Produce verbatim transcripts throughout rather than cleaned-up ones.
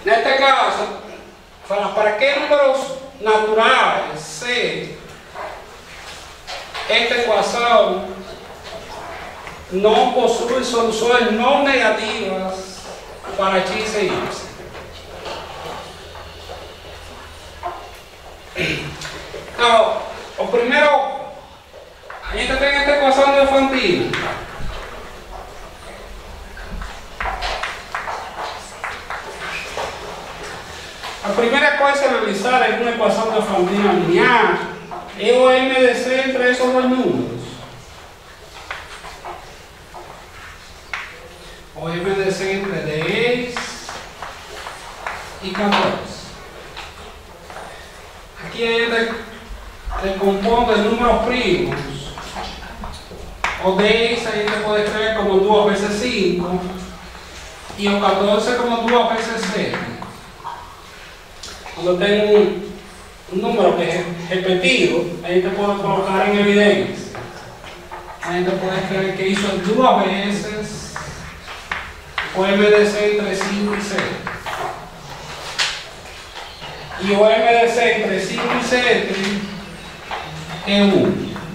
En este caso, para, para qué números naturales C, esta ecuación no posee soluciones no negativas para x e y. No, o primero, ahí está en esta ecuación de Fantino. La primera cosa a realizar es una ecuación de Fantino lineal, E o M de C entre esos dos números. O M de C entre diez y catorce. Aquí se compone de números primos. O diez ahí te puede escribir como dos veces cinco. Y o catorce como dos veces seis. Cuando tengo un, un número que es repetido, ahí te puedo colocar en evidencia. Ahí te puede escribir que hizo dos veces o M de C entre cinco y seis. Y o M de C entre cinco y siete es uno.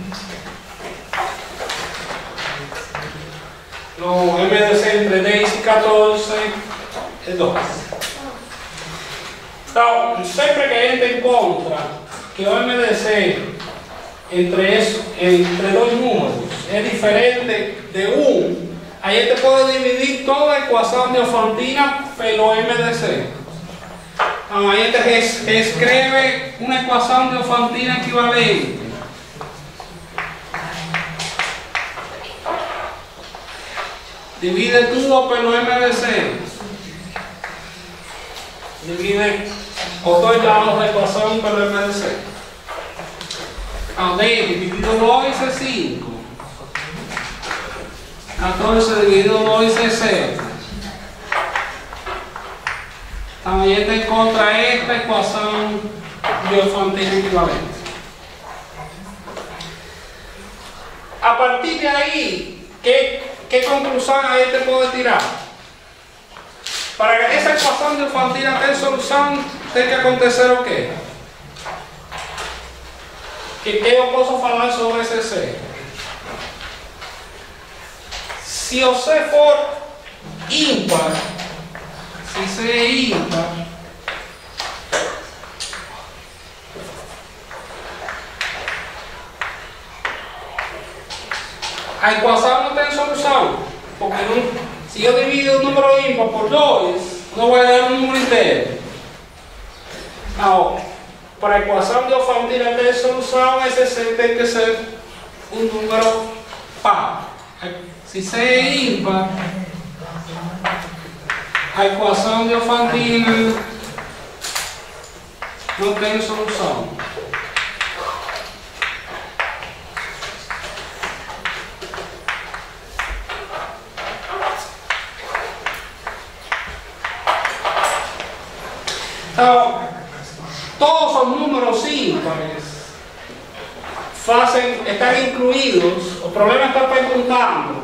Lo M de C entre diez y catorce es dos. Entonces, siempre que hay en contra que O M de C entre, eso, entre dos números es diferente de uno, ahí te puedo dividir toda la ecuación de Ofantina por O M de C. Ahí te escribe una ecuación de Ofantina equivalente. Divide todo por M de C. Divide por todos lados la ecuación por M de C. Ahora, dividido dos es cinco. catorce dividido dos es cero. También está en contra esta ecuación de Ofantina equivalente. A partir de ahí, ¿qué, qué conclusión ahí te puedo tirar? Para que esa ecuación de Ofantina tenga solución, tiene que acontecer o qué? ¿Qué, qué yo puedo hablar sobre ese C? Si o C for ímpar, si C es ímpar, la ecuación no tiene solución, porque no, si yo divido un número ímpar por dos, no voy a dar un número entero. Ahora, para la ecuación de Ofantina tener solución, ese C tiene que ser un número par. Si C es ímpar, la ecuación de Ofantina no tiene solución. Ahora, todos los números ímpares están incluidos. El problema está preguntando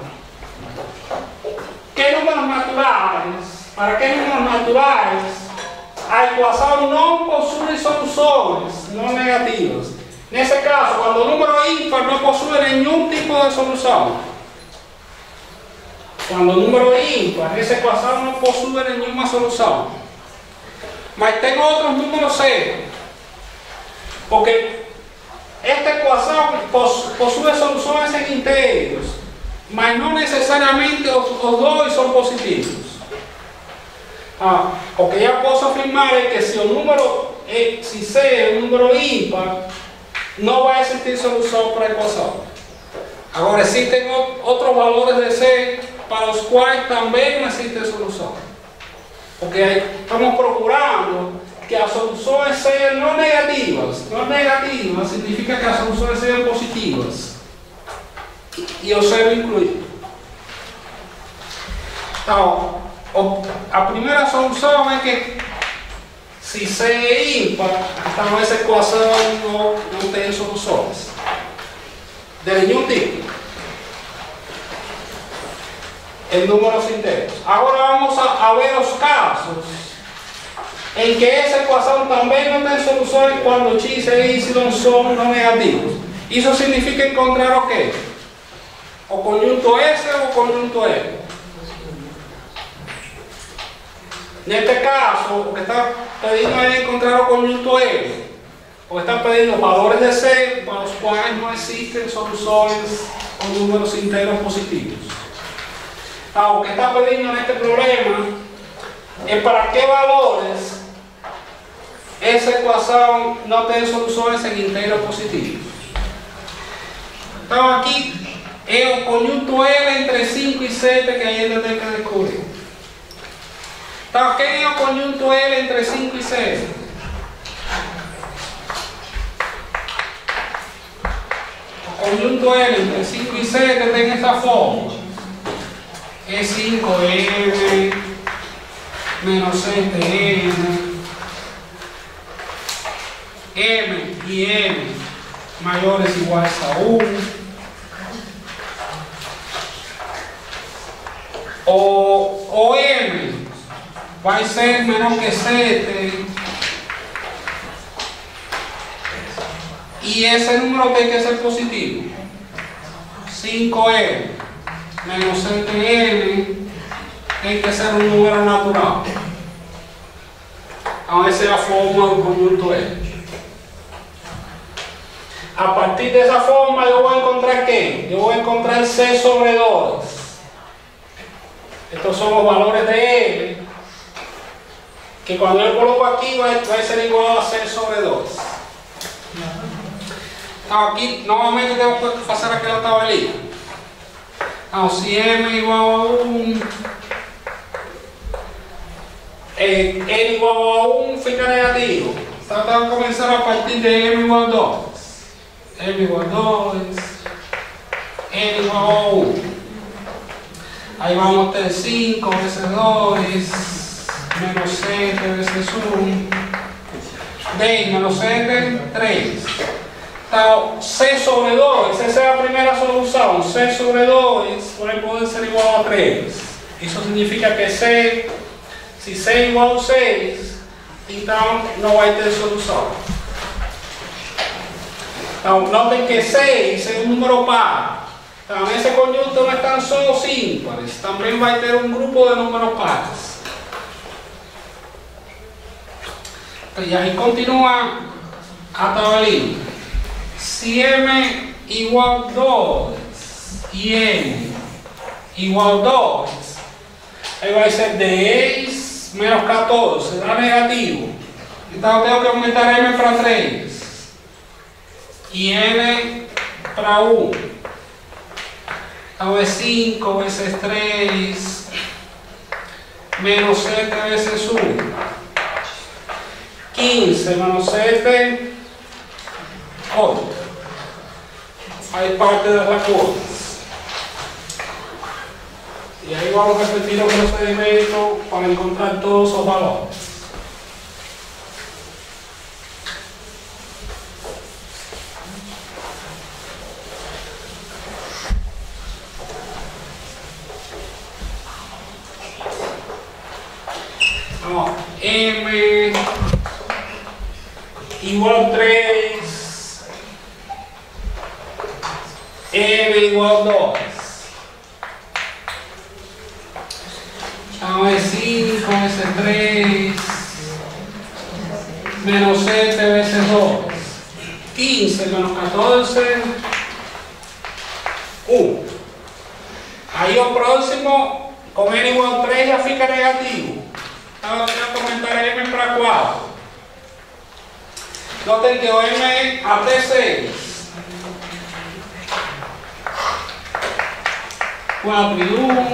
¿qué números naturales? ¿Para qué números naturales la ecuación no posee soluciones no negativas? En ese caso, cuando el número ímpar no posee ningún tipo de solución. Cuando el número impar, esa ecuación no posee ninguna solución. Mas tengo otros números cero, porque esta ecuación pos, posee soluciones en integros, mas no necesariamente los, los dos son positivos. Ah, porque ya puedo afirmar que si el número, eh, si C es un número impar, no va a existir solución para la ecuación. Ahora existen otros valores de C para los cuales también no existe solución. Porque estamos procurando que las soluciones sean no negativas. No negativas significa que las soluciones sean positivas. Y el cero incluido. Ahora, la primera solución es que si C es impar, esta ecuación no, no tiene soluciones de ningún tipo. El número enteros. Ahora vamos a, a ver los casos en que esa ecuación también no tiene solución cuando x e y son no negativos. Y eso significa encontrar o qué? O conjunto S o conjunto L. En este caso, lo que está pidiendo es encontrar el conjunto L, porque está pidiendo valores de C para los cuales no existen soluciones con números enteros positivos. Ahora, lo que está pidiendo en este problema es para qué valores esa ecuación no tiene soluciones en enteros positivos. Entonces aquí es el conjunto L entre cinco y siete que hay que descubrir. Entonces, ¿qué es el conjunto L entre cinco y siete? El conjunto L entre cinco y siete tiene esta forma. Es cinco M menos siete M, M y M mayores o iguales a uno. O, o M va a ser menos que siete y ese número tiene que ser positivo. cinco M menos siete M tiene que ser un número natural. Ahora esa es la forma del conjunto L. A partir de esa forma yo voy a encontrar ¿qué? Yo voy a encontrar C sobre dos. Estos son los valores de L, que cuando yo coloco aquí va a ser igual a C sobre dos. Aquí nuevamente tengo que hacer aquí la tabelita. Ahora, si M igual a uno, eh, N igual a uno fica negativo. Entonces tengo que comenzar a partir de M igual a dos. M igual a dos, N igual a uno. Ahí vamos a tener cinco veces dos menos siete veces uno. D menos siete, tres. C sobre dos, esa es la primera solución. C sobre dos puede ser igual a tres. Eso significa que C, si C igual a seis, entonces no va a tener solución. Entonces, noten que seis es un número par. En ese conjunto no están solo ímpares, también va a tener un grupo de números pares. Y ahí continúa a tabelín. Si M igual a dos y N igual a dos, ahí va a ser diez menos catorce, da negativo. Entonces tengo que aumentar M para tres y N para uno. Ahora es cinco veces tres menos siete veces uno. quince menos siete, ocho. Hay parte de las cuotas. Y ahí vamos a repetir el procedimiento para encontrar todos esos valores. M igual a tres, N igual a dos. Ahora es cinco veces tres menos siete veces dos. quince menos catorce, uno. Ahí el próximo, con N igual a tres ya fica negativo. Ahora voy a comentar M para cuatro. Noten que M a T seis. cuatro y uno.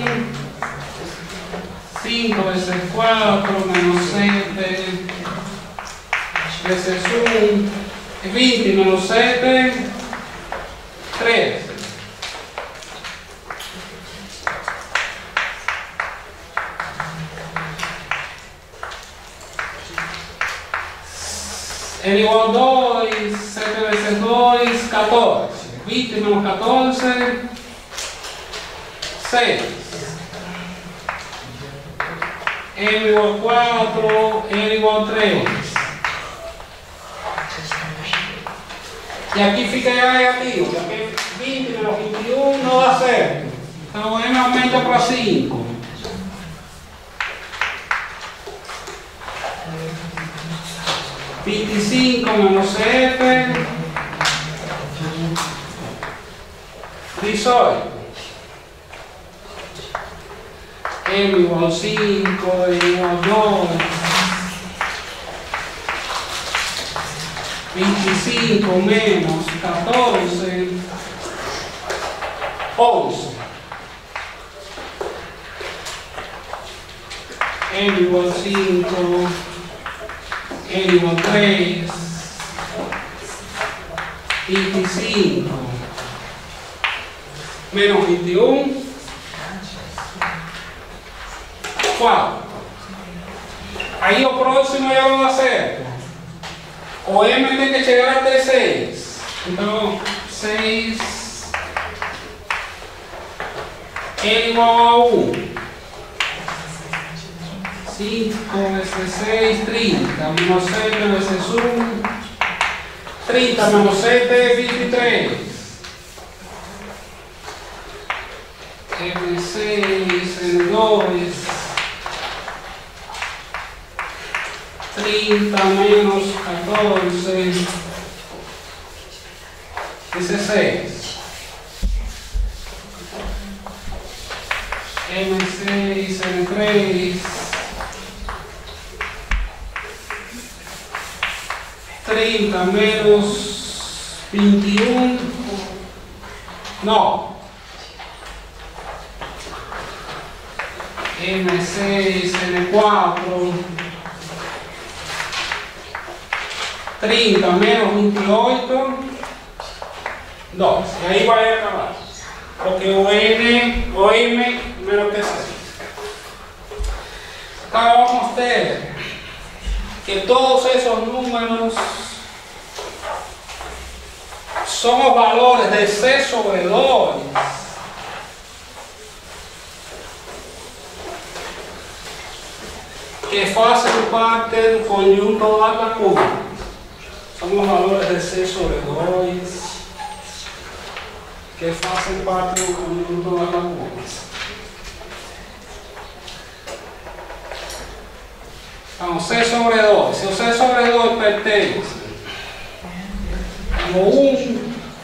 cinco veces cuatro menos siete veces uno. veinte menos siete. trece. N igual a dos, siete veces dos, catorce. veinte menos catorce, seis. M igual cuatro, N igual tres. Y aquí fica ya negativo, porque veinte menos veintiuno no da cero. Entonces M aumenta para cinco. veinticinco menos F. dieciocho. M igual cinco, N igual dos. veinticinco menos catorce, once. N igual cinco, N igual tres, veinticinco menos veintiuno, cuatro. Ahí lo próximo ya lo va a hacer. O M tiene que llegar hasta seis. Entonces, seis N igual a uno. cinco veces seis, treinta. Menos siete veces uno. treinta menos siete, veintitrés. M seis, N dos. treinta menos catorce, dieciséis. M seis, N tres. treinta menos veintiuno. No. M seis, N cuatro. treinta menos veintiocho, dos. Y ahí va a acabar. Porque o N o M menos que seis. Ahora vamos a ver que todos esos números son los valores de C sobre dos. Que hacen parte del conjunto de la curva. Son los valores de C sobre dos que hacen parte del conjunto de la curva. Vamos, C sobre dos. Si o C sobre dos pertenece como uno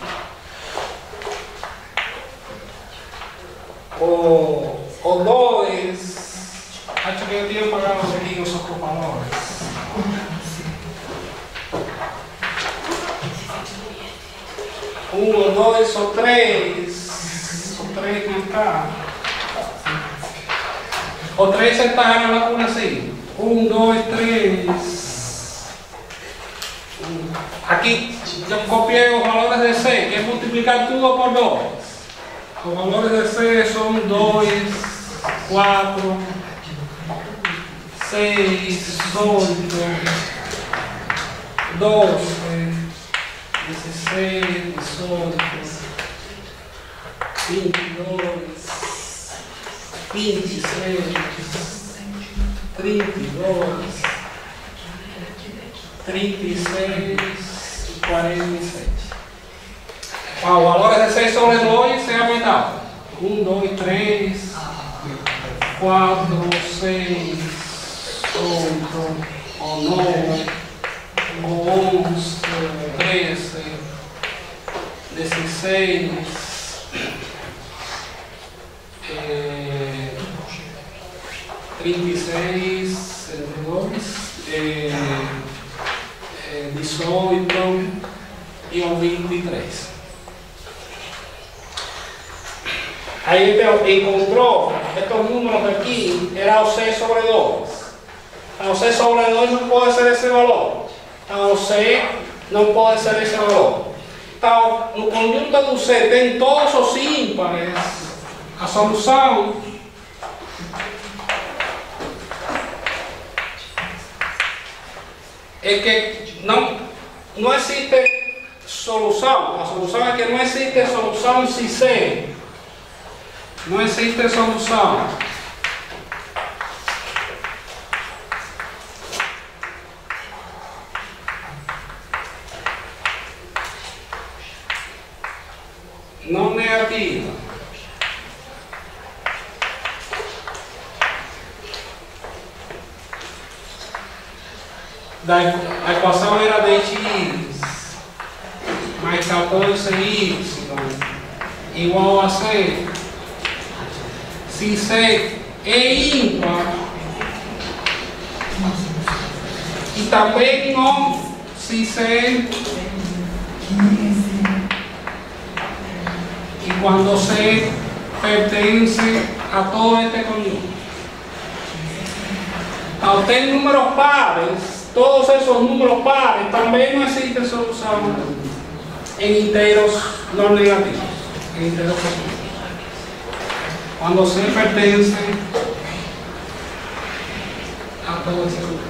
o, o dos, hecho que yo tengo pagado aquí esos valores. Uno, dos o tres. O tres no está. O tres está en la cuna así. uno, dos, tres. Aquí yo copié los valores de C, que es multiplicar todo por dos. Los valores de C son dos, cuatro, seis, ocho, doce, dieciséis, dieciocho, veintidós, veintiséis, treinta y dos, treinta y seis y cuarenta y seis. Wow, valores de seis sobre dos se han aumentado. uno, dos, tres, cuatro, seis, ocho, nueve, once, trece, dieciséis, eh, treinta y seis, eh, eh, dieciocho y veintitrés. Ahí te encontró estos números de aquí, era O C sobre dos. O C sobre dos no puede ser ese valor. O C no puede ser ese valor. El conjunto de U C tem todos os ímpares. A solução é que não, não existe solução. A solução é que não existe solução se C. Não existe solução negativa. La, la ecuación era de x más catorce y igual a c. Si c es impar y también no si c y cuando c pertenece a todo este conjunto. Al tener números pares, todos esos números pares también no existen solución en enteros no negativos, en enteros positivos. Cuando se pertenece a todo ese conjunto.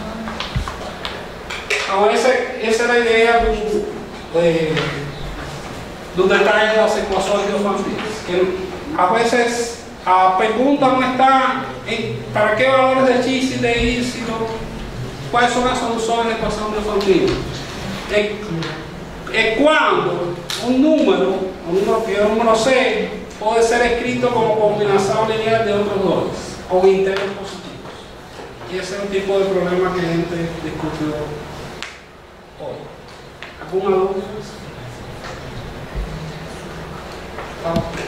Ahora, esa, esa es la idea de, de, de un detalle de las ecuaciones infantiles. Que a veces la pregunta no está en para qué valores de x y de y, sino cuáles son las soluciones de la ecuación infantil. Es, es cuando un número, un número que es un número c, puede ser escrito como combinación lineal de otros dos, con enteros positivos. Y ese es un tipo de problema que la gente discutió hoy. ¿Alguna duda? Ah.